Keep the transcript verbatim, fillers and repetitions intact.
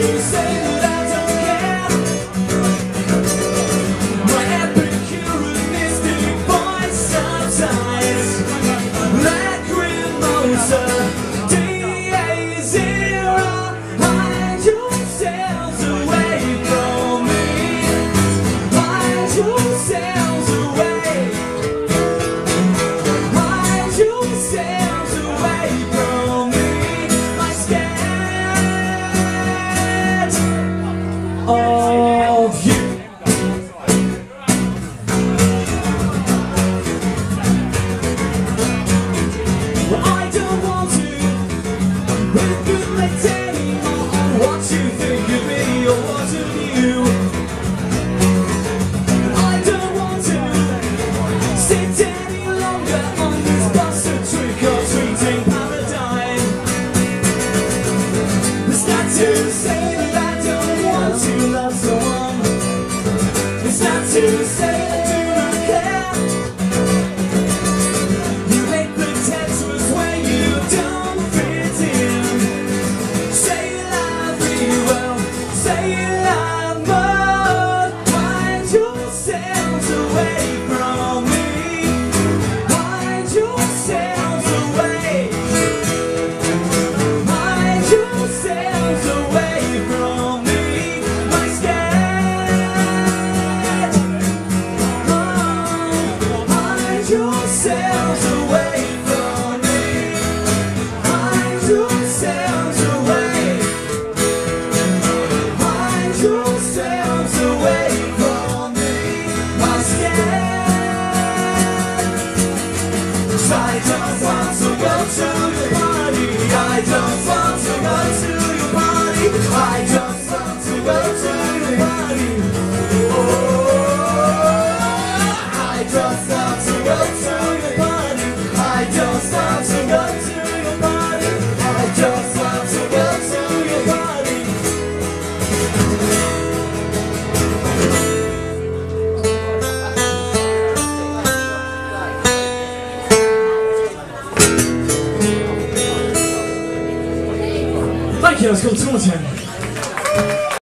say that I don't care. My epicuristic voice subsides like Remosa. D A zero, hide yourselves away from me. Hide yourselves away. Hide yourselves away from me. I'm scared of you. Well, I don't want to regulate anymore on what you think of me or what of you. I don't want to sit any longer on this bus of trick or treating paradigm. It's not to say that I don't want to love someone. It's not to say I do not care. You make pretentious when you don't fit in. Say you love me well, say you love more. Hide yourselves away from me. Hide yourselves away. Hide yourselves away from me. I'm scared. Oh, hide yourselves away from me. Hide yourselves away. Hide yourselves away from me. I'm scared. 'Cause I don't want to go to your party. I don't want to go to your party. I just want to go to your party. Oh, I just want to go to your party. I just want to go to your party. I just want to go to your party. Thank you, that's called Torture.